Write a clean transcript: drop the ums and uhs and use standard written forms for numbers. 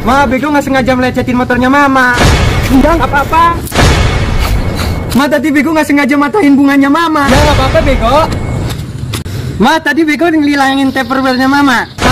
Ma, bego nggak sengaja melecetin motornya mama. Enggak. Apa-apa. Ma, tadi bego nggak sengaja matahin bunganya mama. Ya nggak apa-apa bego. Ma, tadi bego ngilangin tupperware-nya mama.